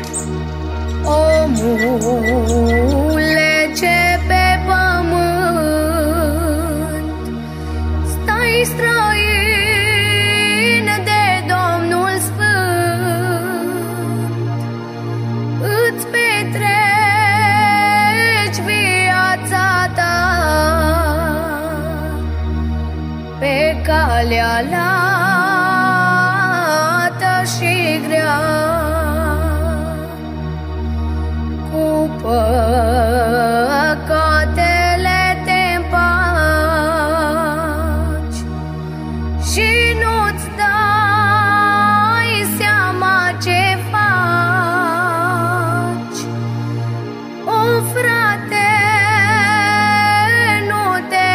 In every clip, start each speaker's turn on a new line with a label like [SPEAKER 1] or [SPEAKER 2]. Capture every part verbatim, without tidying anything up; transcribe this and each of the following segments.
[SPEAKER 1] Omule ce pe pământ stai străin de Domnul Sfânt, îți petreci viața ta pe calea lată și grea, cu păcatele te împaci și nu-ți dai seama ce faci. O, frate, nu te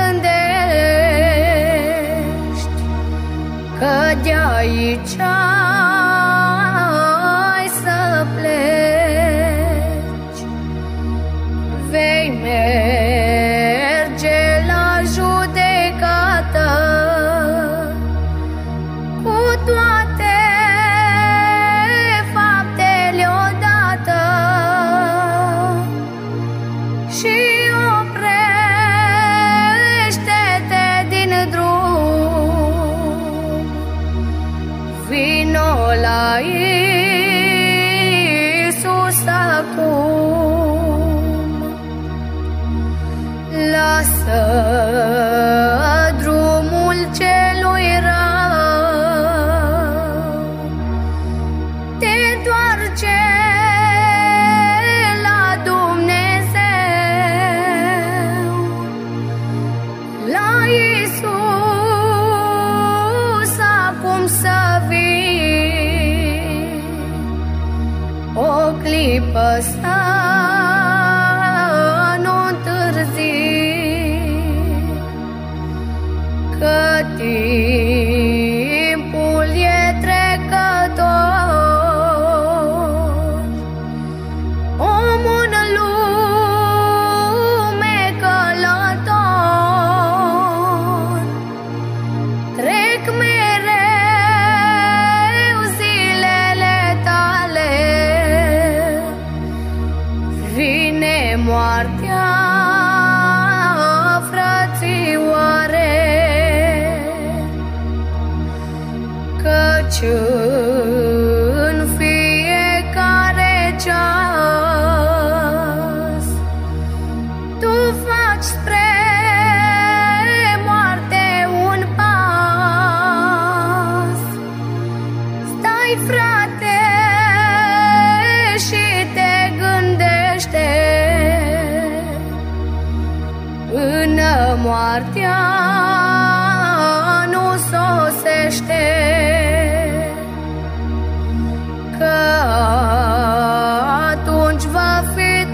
[SPEAKER 1] gândești că de aici ai să pleci. Vei merge la judecată cu toate faptele odată și oprește-te din drum, vino la Iisus acum. Lasă drumul celui rău, te întoarce la Dumnezeu, la Iisus acum să vii, o clipă să nu întârzi, că timpul e trecător. Omul în lume călător, trec mereu zilele tale, vine moartea, frățioare, căci în fiecare ceas tu faci spre moarte un pas. Stai, frate, și te gândește, până moartea nu sosește, că atunci va fi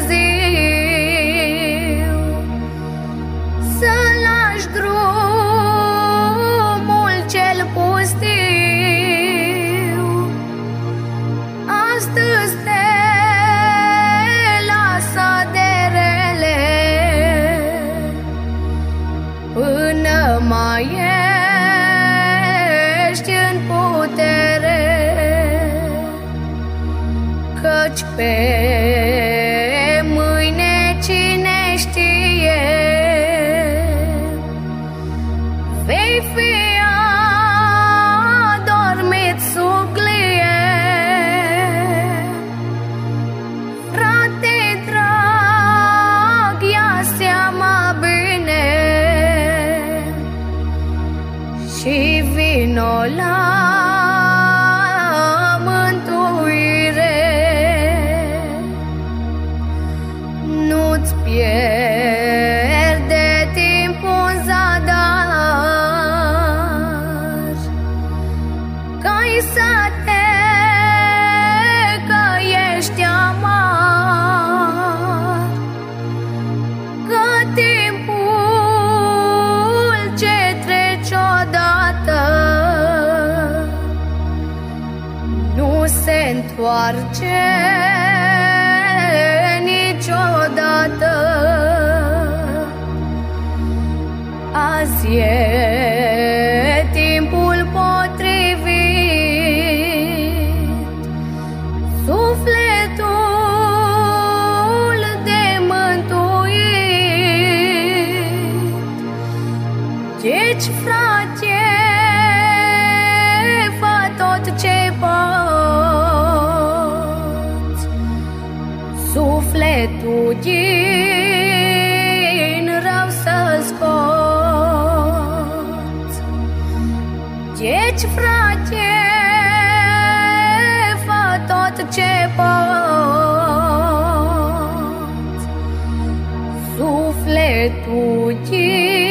[SPEAKER 1] târziu să lași drumul cel pustiu. Astăzi te lasă de rele, până mai ești în putere, căci pe mâine cine știe, vei fi adormit sub glie. Frate drag, ia seama bine și vino la mântuire. Nu-ți pierde timpul în zadar, ca-i să te căiești amar, că timpul ce trece odată nu se întoarce niciodată. Azi e timpul potrivit, sufletul din rău să scoți. Deci, frate, fă tot ce poți. Sufletul din